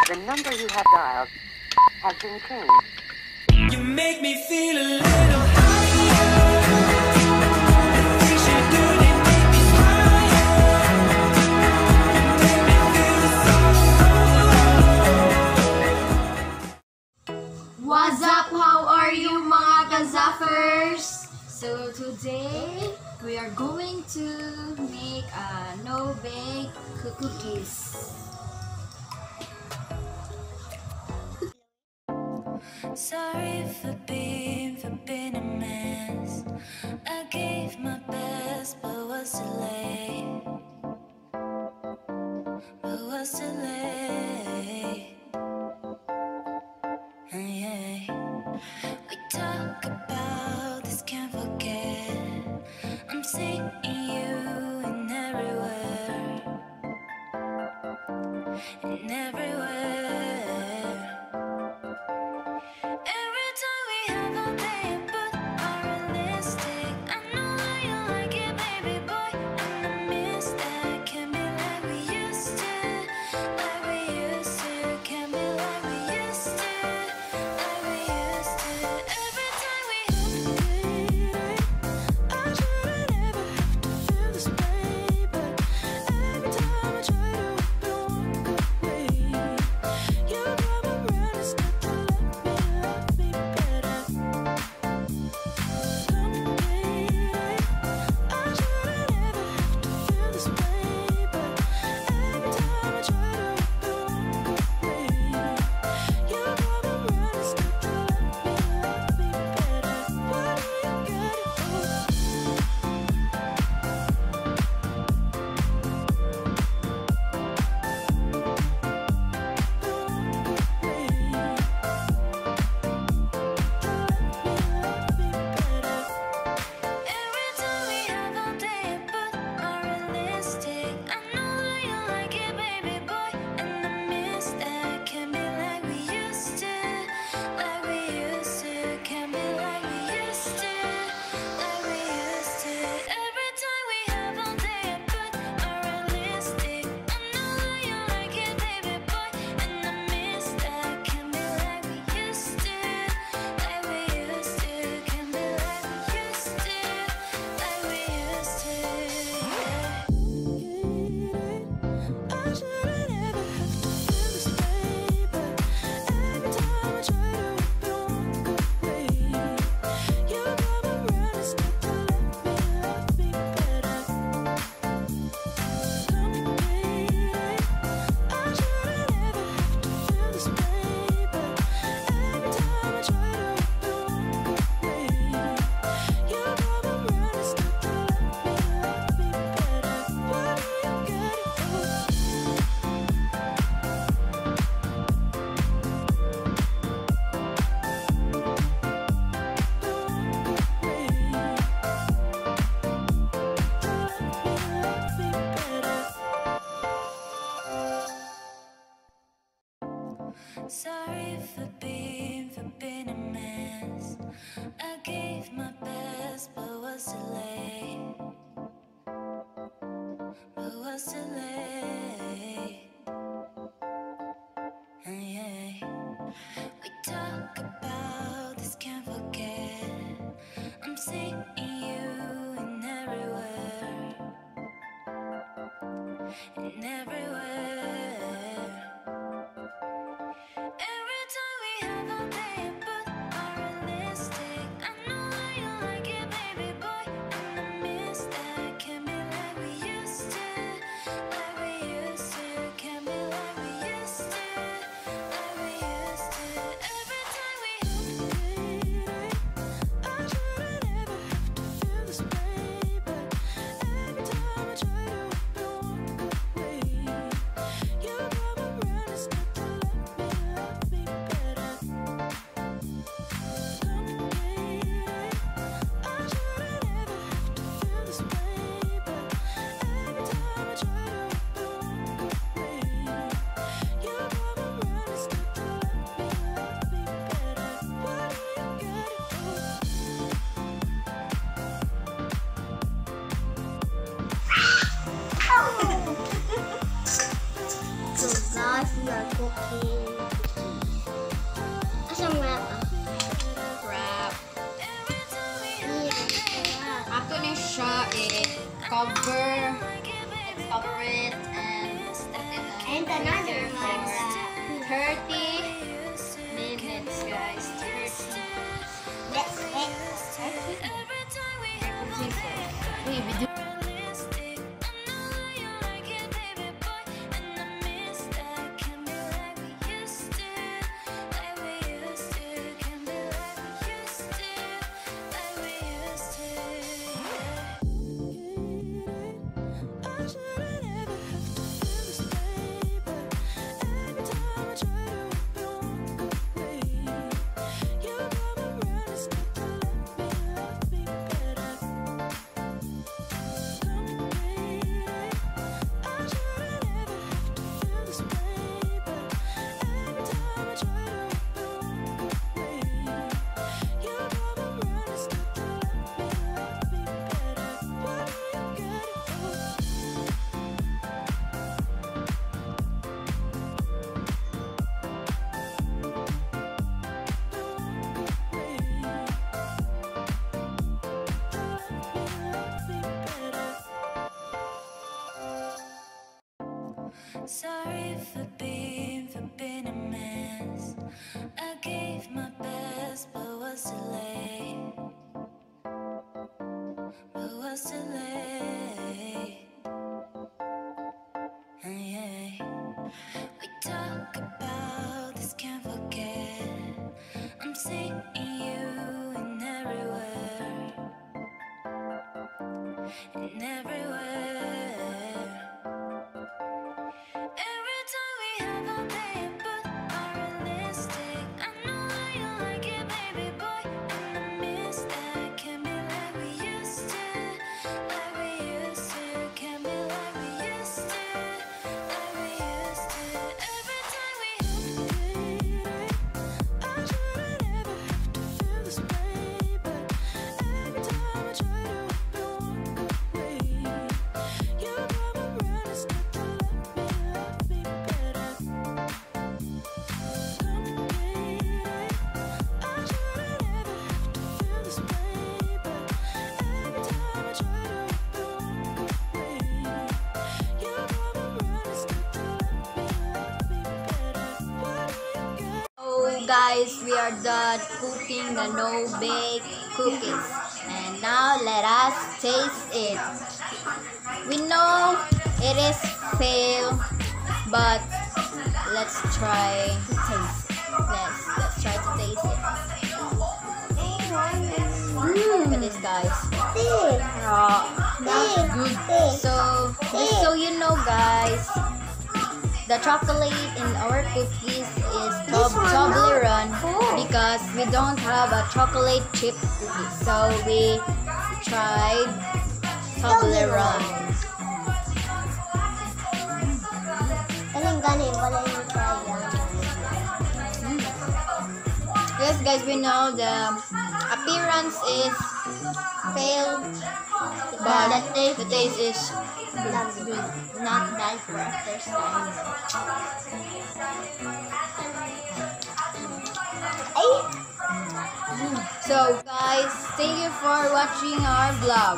The number you have dialed has been changed. You make me feel a little higher. The things you do, they make me higher. You make me feel so. What's up? How are you mga ka-Zafers? So today, we are going to make no-bake cookies. Sorry for being a mess. I gave my best, but was too late. Yeah. We talk about this, can't forget. I'm seeing you in everywhere. Every time we have all day, but unrealistic. I know that you like it, baby boy, and I miss that. Can't be like we used to, Can't be like we used to, Every time we have I shouldn't ever have to feel this way, but every time I try to walk away, you come around and start to love me better. I shouldn't ever have to feel this way, but every time I try to walk away, you come around and start to love me better. What do you gotta do? Every time we have all day, but unrealistic. I know that you like it, baby boy, and I miss that. Can't be like we used to, Can't be like we used to, Every time we have all day, but unrealistic. I know that you like it, baby boy, and I miss that. Can't be like we used to, Can't be like we used to, I shouldn't ever have to feel this way, but every time I try to walk away, you come around and start to love me better. I shouldn't ever have to feel this way, but every time I try to walk away, you come around and start to love me better. What do you gotta do? Sorry for being a mess. I gave my best, but was too late. Yeah. We talk about this, can't forget. I'm seeing you in everywhere. Every time we have all day, but unrealistic. I know that you like it, baby boy, and I miss that. Can't be like we used to, are cooking. Asang wrap? Wrap. Here. Ato na siya cover it and set it And another for one. 30 minutes, guys. 30. Let's hit. Wait, we do. Sorry for being a mess. I gave my best, but was too late. Yeah. We talk about this, can't forget. I'm seeing you in everywhere. Every time we have a day, but unrealistic. I know how you like it, baby boy, and I miss that. Can't be like we used to, Can't be like we used to, Every time we I shouldn't ever have to feel this way, but every time I try to walk away, you come around and start to love me better. I shouldn't ever have to feel this way, but every time I try to walk away, you come around and start to love me better. What do you got? Oh guys, we are done cooking the no-bake cookies. And now let us taste it. We know it is fail, but let's try to taste it. Let's try to taste it. Look at this, guys. That's good. So, just so you know, guys, the chocolate in our cookies is Toblerone because we don't have a chocolate chip cookie. So we tried Toblerone. Galing wala yung kaya. Yes, guys, we know the appearance is failed, but the taste is good. Not bad for a first time. So, guys, thank you for watching our vlog.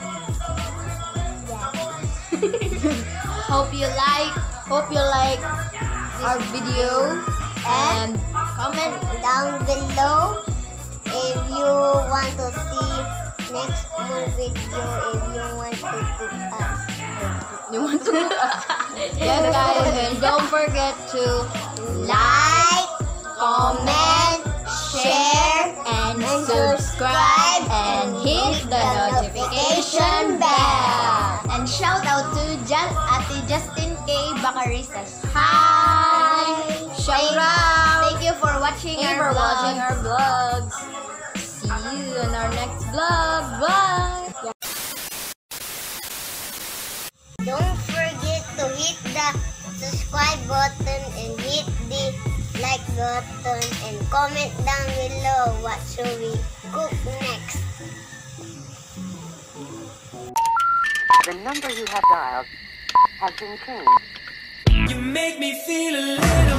Hope you like our video and Comment down below if you want to see next more video, if you want to cook us. you want to yes, guys, and don't forget to Like, comment, share, and subscribe, and hit the notification bell. And shout out to Ate Justin K. Bacarisas. Hi! Shout out! Thank you for watching our vlogs. See you in our next vlog. Bye! don't forget to hit the subscribe button and hit the like button and comment down below what should we cook next. The number you have dialed has been changed. You make me feel a little